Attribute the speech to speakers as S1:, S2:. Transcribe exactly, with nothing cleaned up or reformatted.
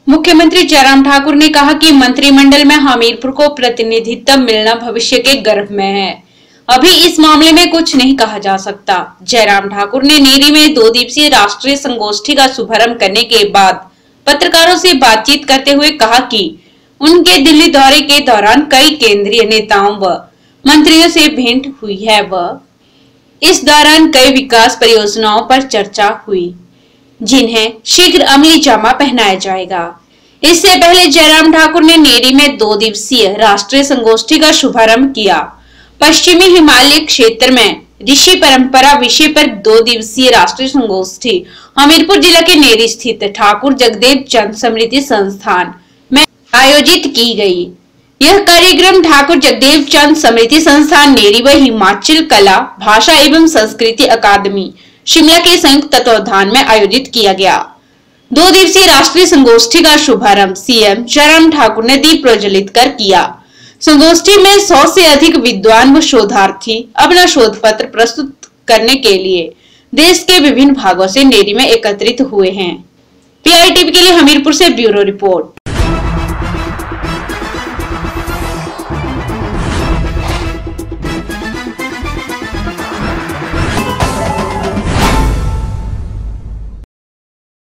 S1: मुख्यमंत्री जयराम ठाकुर ने कहा कि मंत्रिमंडल में हमीरपुर को प्रतिनिधित्व मिलना भविष्य के गर्भ में है। अभी इस मामले में कुछ नहीं कहा जा सकता। जयराम ठाकुर ने नेरी में दो दिवसीय राष्ट्रीय संगोष्ठी का शुभारंभ करने के बाद पत्रकारों से बातचीत करते हुए कहा कि उनके दिल्ली दौरे के दौरान कई केंद्रीय नेताओं व मंत्रियों से भेंट हुई है व इस दौरान कई विकास परियोजनाओं पर चर्चा हुई, जिन्हें शीघ्र अमली जामा पहनाया जाएगा। इससे पहले जयराम ठाकुर ने नेरी में दो दिवसीय राष्ट्रीय संगोष्ठी का शुभारंभ किया। पश्चिमी हिमालय क्षेत्र में ऋषि परंपरा विषय पर दो दिवसीय राष्ट्रीय संगोष्ठी हमीरपुर जिला के नेरी स्थित ठाकुर जगदेव चंद स्मृति संस्थान में आयोजित की गई। यह कार्यक्रम ठाकुर जगदेव चंद स्मृति संस्थान नेरी व हिमाचल कला भाषा एवं संस्कृति अकादमी शिमला के संयुक्त तत्वावधान में आयोजित किया गया। दो दिवसीय राष्ट्रीय संगोष्ठी का शुभारंभ सीएम जयराम ठाकुर ने दीप प्रज्वलित कर किया। संगोष्ठी में सौ से अधिक विद्वान व शोधार्थी अपना शोध पत्र प्रस्तुत करने के लिए देश के विभिन्न भागों से नेरी में एकत्रित हुए हैं। पीआईटीवी के लिए हमीरपुर से ब्यूरो रिपोर्ट।